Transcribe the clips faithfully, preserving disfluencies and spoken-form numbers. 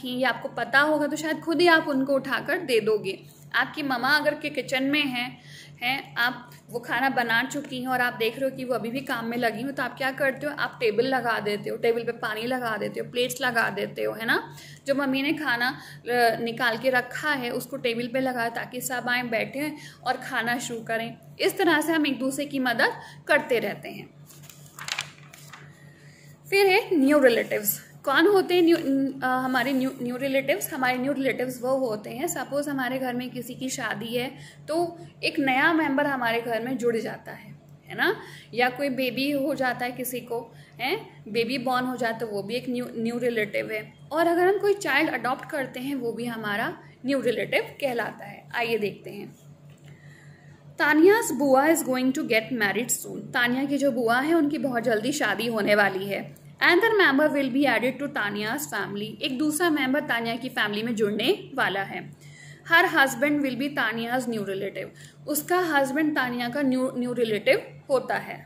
रखी या आपको पता होगा तो शायद खुद ही आप उनको उठाकर दे दोगे। आपकी मम्मा अगर के किचन में हैं हैं आप वो खाना बना चुकी हैं और आप देख रहे हो कि वो अभी भी काम में लगी हो, तो आप क्या करते हो, आप टेबल लगा देते हो, टेबल पे पानी लगा देते हो, प्लेट्स लगा देते हो, है ना। जो मम्मी ने खाना निकाल के रखा है उसको टेबल पे लगाया ताकि सब आए बैठे और खाना शुरू करें। इस तरह से हम एक दूसरे की मदद करते रहते हैं। फिर है न्यू रिलेटिव्स। कौन होते हैं न्यू आ, हमारे न्यू न्यू रिलेटिव्स? हमारे न्यू रिलेटिव्स वो होते हैं, सपोज़ हमारे घर में किसी की शादी है तो एक नया मेंबर हमारे घर में जुड़ जाता है है ना, या कोई बेबी हो जाता है किसी को, है बेबी बॉर्न हो जाता है, वो भी एक न्यू न्यू रिलेटिव है। और अगर हम कोई चाइल्ड अडॉप्ट करते हैं वो भी हमारा न्यू रिलेटिव कहलाता है। आइए देखते हैं। तानियाज बुआ is going to get married soon. Tania की जो बुआ है उनकी बहुत जल्दी शादी होने वाली है। Another member will be added to Tania's family. एक दूसरा मेंबर तानिया की फैमिली में जुड़ने वाला है। Her husband will be Tania's new relative. उसका हस्बैंड तानिया का न्यू न्यू रिलेटिव होता है।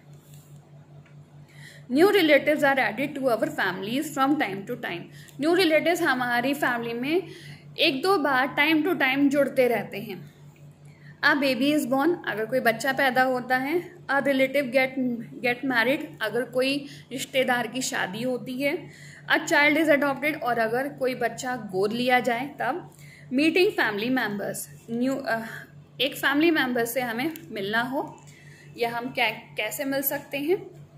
New relatives are added to our families from time to time. New relatives हमारी फैमिली में एक दो बार टाइम टू टाइम जुड़ते रहते हैं। अ बेबी इज़ बॉर्न, अगर कोई बच्चा पैदा होता है। A relative get get married, अगर कोई रिश्तेदार की शादी होती है। अ चाइल्ड इज़ अडॉप्टेड, और अगर कोई बच्चा गोद लिया जाए तब। मीटिंग फैमिली मेम्बर्स, न्यू एक फैमिली मेम्बर से हमें मिलना हो या हम कै, कैसे मिल सकते हैं।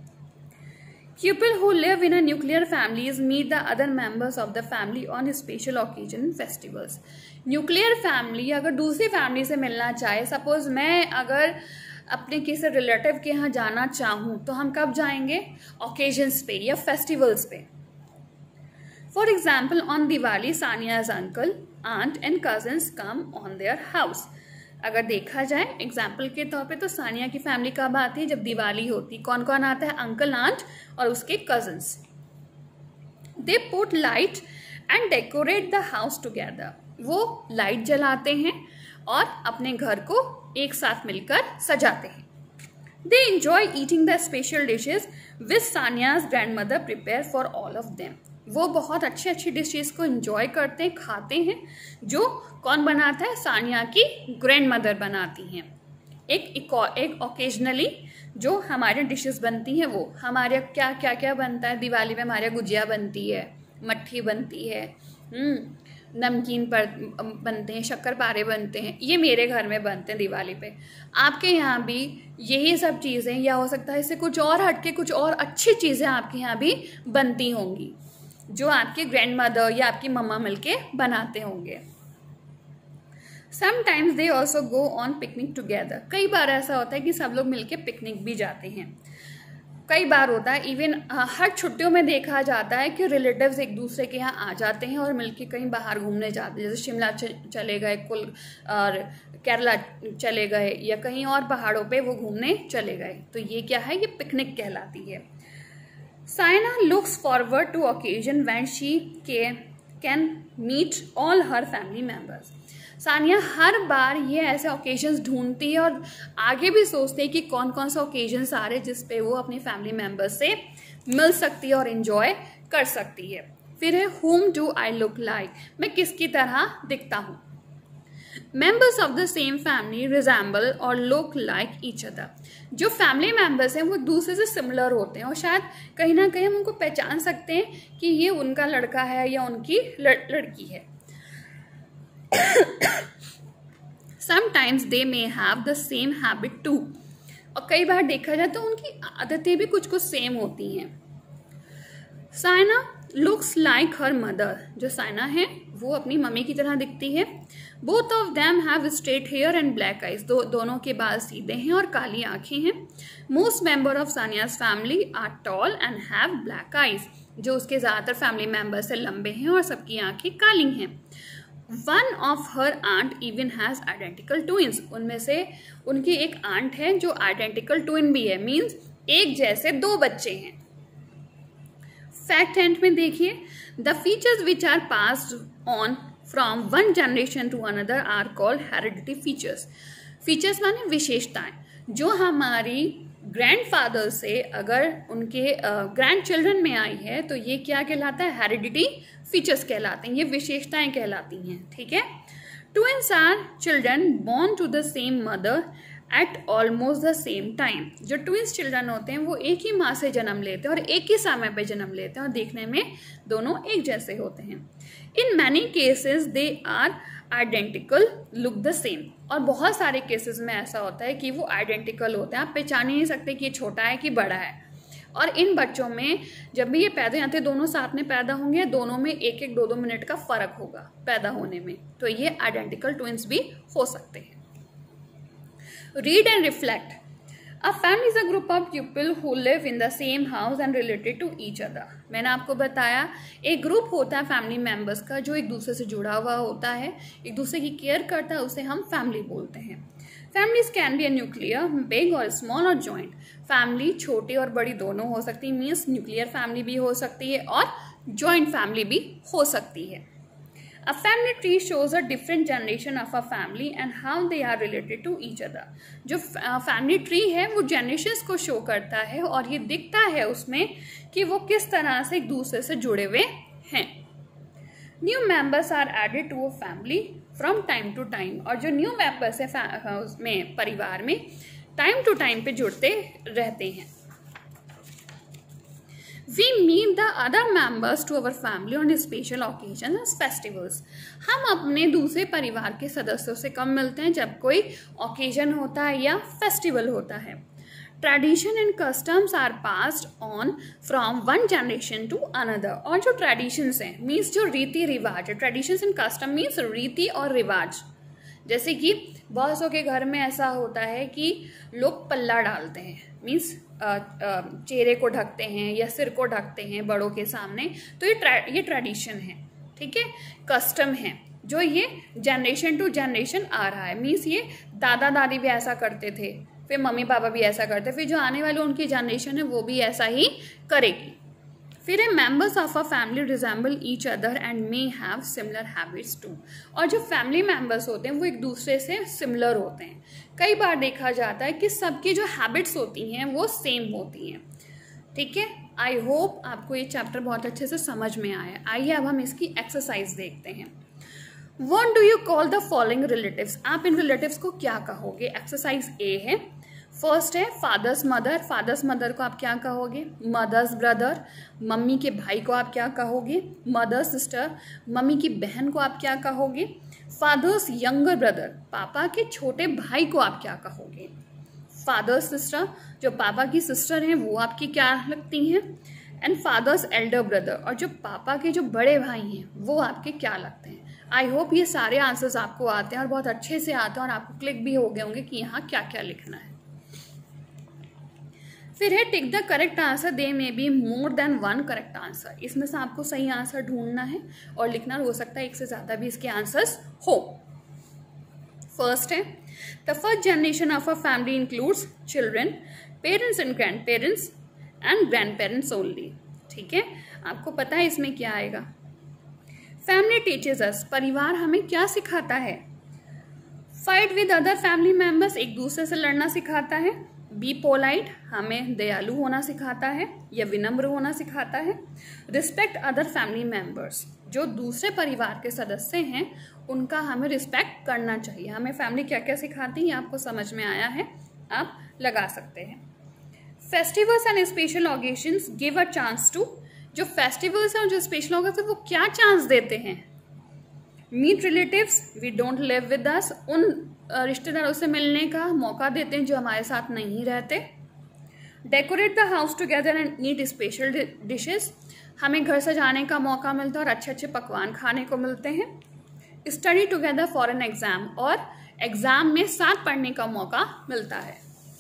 People who live in a nuclear families meet the other members of the family on special occasion and festivals. Nuclear family अगर दूसरी फैमिली से मिलना चाहे, सपोज मैं अगर अपने किसी रिलेटिव के यहाँ जाना चाहूँ तो हम कब जाएंगे? ओकेजन्स पे या फेस्टिवल्स पे। For example on Diwali Sania's uncle aunt and cousins come on their house. अगर देखा जाए एग्जाम्पल के तौर पे तो सानिया की फैमिली कब आती है? जब दिवाली होती। कौन कौन आता है? अंकल, आंट और उसके cousins. They put light and decorate the house together. वो लाइट जलाते हैं और अपने घर को एक साथ मिलकर सजाते हैं। They enjoy eating the special dishes with Sania's grandmother prepare for all of them. वो बहुत अच्छी अच्छी डिशेस को एंजॉय करते हैं, खाते हैं, जो कौन बनाता है? सानिया की ग्रैंड मदर बनाती हैं। एक एक ओकेजनली जो हमारे डिशेस बनती हैं वो हमारे क्या क्या क्या बनता है? दिवाली में हमारे गुजिया बनती है, मट्ठी बनती है, नमकीन पर बनते हैं, शक्कर पारे बनते हैं, ये मेरे घर में बनते हैं दिवाली पे। आपके यहाँ भी यही सब चीज़ें, या हो सकता है इससे कुछ और हटके कुछ और अच्छी चीज़ें आपके यहाँ भी बनती होंगी जो आपके ग्रैंड मदर या आपकी मम्मा मिलके बनाते होंगे। Sometimes they also go on picnic together. कई बार ऐसा होता है कि सब लोग मिलके पिकनिक भी जाते हैं। कई बार होता है इवन हर छुट्टियों में देखा जाता है कि रिलेटिव्स एक दूसरे के यहाँ आ जाते हैं और मिलके कहीं बाहर घूमने जाते हैं, जैसे शिमला चले गए, कुल और केरला चले गए, या कहीं और पहाड़ों पे वो घूमने चले गए। तो ये क्या है? ये पिकनिक कहलाती है। Saina looks forward to occasion when she can meet all her family members. Sania हर बार ये ऐसे ओकेजन्स ढूंढती है और आगे भी सोचती है कि कौन कौन सा ओकेजन्स आ रहे हैं जिस पे वो अपनी फैमिली मेम्बर्स से मिल सकती है और इन्जॉय कर सकती है। फिर है whom do I look like, मैं किसकी तरह दिखता हूँ। Members of the same family resemble or look like each other. जो फैमिली मेम्बर्स हैं वो दूसरे से सिमिलर होते हैं और शायद कहीं ना कहीं हम उनको पहचान सकते हैं कि ये उनका लड़का है या उनकी लड़, लड़की है। Sometimes they may have the same habit too. और कई बार देखा जाए तो उनकी आदतें भी कुछ कुछ सेम होती हैं। Saina looks like her mother. जो साइना है वो अपनी मम्मी की तरह दिखती है। Both of them have straight hair and black eyes. दो दोनों के बाल सीधे हैं और काली आंखें हैं। Most member of Sania's family are tall and have black eyes. जो उसके ज़्यादातर फैमिली मेंबर से लंबे हैं और सबकी आंखें काली हैं। One of her aunt even has identical twins. उनमें से उनकी एक आंट है जो आइडेंटिकल ट्विन भी है, मीन्स एक जैसे दो बच्चे हैं। फैक्ट एंड में देखिए, the features which are passed on from one generation to another are called heredity features. Features माने विशेषताएं जो हमारी ग्रैंडफादर से अगर उनके ग्रैंड चिल्ड्रन में आई है तो ये क्या कहलाता है, हेरिडिटी फीचर्स कहलाते हैं, ये विशेषताएं कहलाती हैं, ठीक है। Twins are children born to the same mother at almost the same time. जो ट्विंस चिल्ड्रन होते हैं वो एक ही माँ से जन्म लेते हैं और एक ही समय पे जन्म लेते हैं और देखने में दोनों एक जैसे होते हैं। In many cases they are identical, look the same. और बहुत सारे केसेस में ऐसा होता है कि वो आइडेंटिकल होते हैं, आप पहचान ही नहीं सकते कि ये छोटा है कि बड़ा है। और इन बच्चों में जब भी ये पैदा होते हैं दोनों साथ में पैदा होंगे, दोनों में एक एक दो दो मिनट का फर्क होगा पैदा होने में, तो ये आइडेंटिकल ट्विंस भी हो सकते हैं। Read and reflect. A family is a group of people who live in the same house and related to each other. मैंने आपको बताया एक ग्रुप होता है फैमिली मेंबर्स का जो एक दूसरे से जुड़ा हुआ होता है, एक दूसरे की केयर करता है, उसे हम फैमिली बोलते हैं। Families can be a nuclear, big और स्मॉल और जॉइंट। फैमिली छोटी और बड़ी दोनों हो सकती है, मीन्स न्यूक्लियर फैमिली भी हो सकती है और जॉइंट फैमिली भी हो सकती है। A family tree shows a different generation of a family and how they are related to each other. जो फैमिली ट्री है वो जनरेशंस को शो करता है और ये दिखता है उसमें कि वो किस तरह से एक दूसरे से जुड़े हुए हैं। New members are added to a family from time to time. और जो न्यू मेंबर्स है उसमें परिवार में टाइम टू टाइम पे जुड़ते रहते हैं। We meet the other members to our family on special occasions and festivals. हम अपने दूसरे परिवार के सदस्यों से कम मिलते हैं जब कोई ओकेजन होता है या फेस्टिवल होता है। Tradition and customs are passed on from one generation to another. और जो ट्रेडिशंस हैं मीन्स जो रीति रिवाज है, ट्रेडिशंस एंड कस्टम मीन्स रीति और रिवाज। जैसे कि बहुत के घर में ऐसा होता है कि लोग पल्ला डालते हैं, मीन्स चेहरे को ढकते हैं या सिर को ढकते हैं बड़ों के सामने, तो ये ट्रा, ये ट्रेडिशन है, ठीक है, कस्टम है जो ये जनरेशन टू जनरेशन आ रहा है। मीन्स ये दादा दादी भी ऐसा करते थे, फिर मम्मी पापा भी ऐसा करते, फिर जो आने वाले उनकी जनरेशन है वो भी ऐसा ही करेगी। फिर है members of a family resemble each other and may have similar habits too. और जो फैमिली मेंबर्स होते हैं वो एक दूसरे से सिमिलर होते हैं। कई बार देखा जाता है कि सबकी जो हैबिट्स होती हैं वो सेम होती हैं, ठीक है। आई होप आपको ये चैप्टर बहुत अच्छे से समझ में आया। आइए अब हम इसकी एक्सरसाइज देखते हैं। What do you call the following relatives. आप इन रिलेटिव्स को क्या कहोगे। एक्सरसाइज ए है, फर्स्ट है फादर्स मदर। फादर्स मदर को आप क्या कहोगे। मदर्स ब्रदर, मम्मी के भाई को आप क्या कहोगे। मदर्स सिस्टर, मम्मी की बहन को आप क्या कहोगे। फादर्स यंगर ब्रदर, पापा के छोटे भाई को आप क्या कहोगे। फादर्स सिस्टर, जो पापा की सिस्टर हैं वो आपकी क्या लगती हैं। एंड फादर्स एल्डर ब्रदर, और जो पापा के जो बड़े भाई हैं वो आपके क्या लगते हैं। आई होप ये सारे आंसर्स आपको आते हैं और बहुत अच्छे से आते हैं और आपको क्लिक भी हो गए होंगे कि यहाँ क्या क्या लिखना है। फिर है tick the correct answer, they may be more than one correct answer. इसमें से आपको सही आंसर ढूंढना है और लिखना हो सकता है एक से ज़्यादा भी इसके आंसर्स हो। फर्स्ट है the first generation of a family includes children, parents and grand parents and grand parents only, ठीक है। आपको पता है इसमें क्या आएगा। फैमिली टीचर्स अस, परिवार हमें क्या सिखाता है। Fight with other family members, एक दूसरे से लड़ना सिखाता है। बी पोलाइट, हमें दयालु होना सिखाता है या विनम्र होना सिखाता है। रिस्पेक्ट अदर फैमिली मेंबर्स, जो दूसरे परिवार के सदस्य हैं उनका हमें रिस्पेक्ट करना चाहिए। हमें फैमिली क्या क्या सिखाती है आपको समझ में आया है, आप लगा सकते हैं। Festivals and special occasions give a chance to, जो फेस्टिवल्स हैं और जो स्पेशल ऑकेशंस वो क्या चांस देते हैं। Meet relatives we don't live with us, उन रिश्तेदारों से मिलने का मौका देते हैं जो हमारे साथ नहीं रहते। Decorate the house together and eat special dishes, हमें घर सजाने का मौका मिलता है और अच्छे अच्छे पकवान खाने को मिलते हैं। Study together for an exam, और एग्जाम में साथ पढ़ने का मौका मिलता है।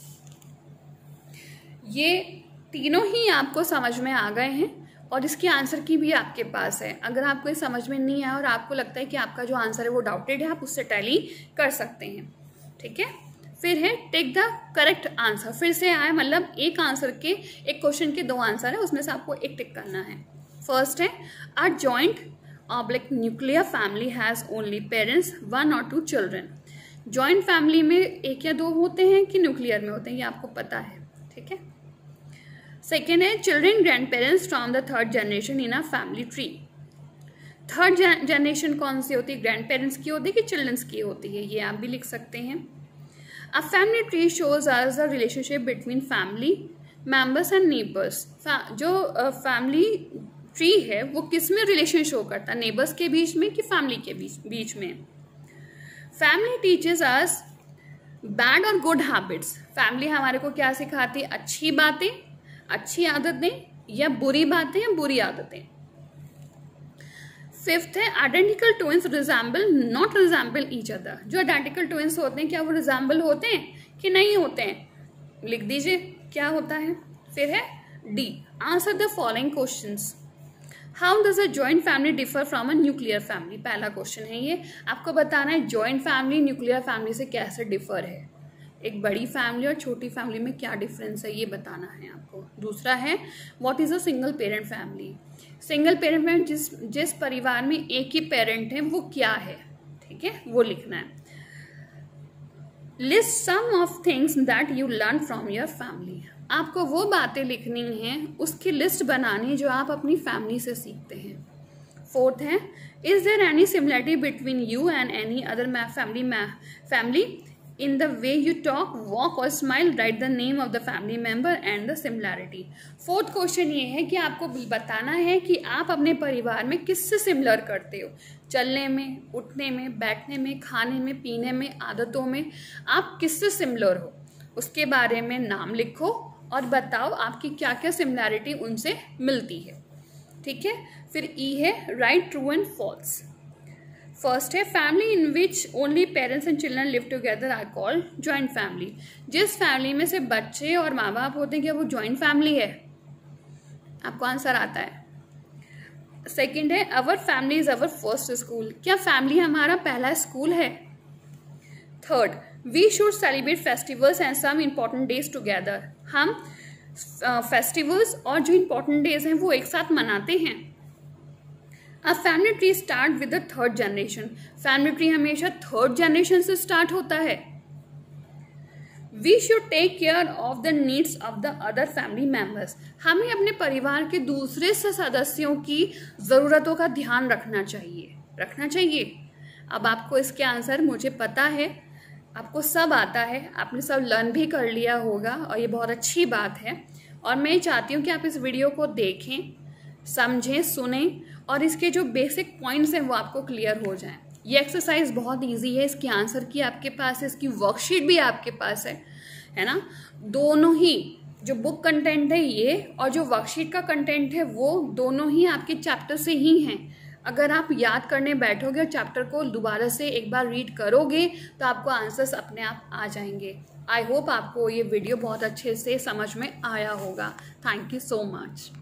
ये तीनों ही आपको समझ में आ गए हैं और इसके आंसर की भी आपके पास है। अगर आपको ये समझ में नहीं आया और आपको लगता है कि आपका जो आंसर है वो डाउटेड है, आप उससे टैली कर सकते हैं, ठीक है। फिर है टेक द करेक्ट आंसर, फिर से आए मतलब एक आंसर के, एक क्वेश्चन के दो आंसर है, उसमें से आपको एक टिक करना है। फर्स्ट है a joint oblique nuclear family has only parents, one और टू चिल्ड्रन। जॉइंट फैमिली में एक या दो होते हैं कि न्यूक्लियर में होते हैं, ये आपको पता है। ठीक है। सेकेंड है children grand parents from the third generation in a family tree. Third generation कौन सी होती है? ग्रैंड पेरेंट्स की होती है कि चिल्ड्रंस की होती है? ये आप भी लिख सकते हैं। A family tree shows us the relationship between family members and neighbours. जो फैमिली uh, ट्री है वो किस में रिलेशन शो करता है? नेबर्स के बीच में कि फैमिली के बीच बीच में? फैमिली टीचेस अस बैड और गुड हैबिट्स। फैमिली हमारे को क्या सिखाती है? अच्छी बातें, अच्छी आदतें, या बुरी बातें या बुरी आदतें। फिफ्थ है identical twins resemble not resemble each other. जो आइडेंटिकल ट्विंस होते हैं क्या वो रिजेंबल होते हैं कि नहीं होते हैं? लिख दीजिए क्या होता है। फिर है D, answer the following questions. How does a joint family differ from a nuclear family? पहला क्वेश्चन है ये, आपको बताना है जॉइंट फैमिली न्यूक्लियर फैमिली से कैसे डिफर है। एक बड़ी फैमिली और छोटी फैमिली में क्या डिफरेंस है ये बताना है आपको। दूसरा है what is a single parent family. Single parent में जिस जिस परिवार में एक ही पेरेंट है वो क्या है, ठीक है, वो लिखना है। List some of things that you learn from your family. आपको वो बातें लिखनी हैं, उसकी लिस्ट बनानी जो आप अपनी फैमिली से सीखते हैं। फोर्थ है is there any similarity between you and any other family family in the way you talk, walk और smile. Write the name of the family member and the similarity. Fourth question ये है कि आपको बताना है कि आप अपने परिवार में किससे सिमिलर करते हो। चलने में, उठने में, बैठने में, खाने में, पीने में, आदतों में आप किससे सिमिलर हो, उसके बारे में नाम लिखो और बताओ आपकी क्या क्या सिमिलैरिटी उनसे मिलती है, ठीक है। फिर ई है write true and false. First है family in which only parents and children live together are called joint family. जिस फैमिली में से बच्चे और माँ बाप होते हैं क्या वो जॉइंट फैमिली है? आपको आंसर आता है। सेकंड है our family is our first school. क्या फैमिली हमारा पहला स्कूल है? Third we should celebrate festivals and some important days together. हम फेस्टिवल्स uh, और जो इम्पॉर्टेंट डेज हैं वो एक साथ मनाते हैं। A family tree start with the third generation. Family tree हमेशा थर्ड जनरेशन से स्टार्ट होता है। We should take care of the needs of the other family members. हमें अपने परिवार के दूसरे सदस्यों की ज़रूरतों का ध्यान रखना चाहिए रखना चाहिए अब आपको इसके आंसर मुझे पता है, आपको सब आता है, आपने सब लर्न भी कर लिया होगा और ये बहुत अच्छी बात है। और मैं चाहती हूँ कि आप इस वीडियो को देखें, समझें, सुनें और इसके जो बेसिक पॉइंट्स हैं वो आपको क्लियर हो जाएं। ये एक्सरसाइज बहुत इजी है, इसकी आंसर की आपके पास है, इसकी वर्कशीट भी आपके पास है, है ना। दोनों ही जो बुक कंटेंट है ये और जो वर्कशीट का कंटेंट है वो दोनों ही आपके चैप्टर से ही हैं। अगर आप याद करने बैठोगे और चैप्टर को दोबारा से एक बार रीड करोगे तो आपको आंसर्स अपने आप आ जाएंगे। आई होप आपको ये वीडियो बहुत अच्छे से समझ में आया होगा। Thank you so much.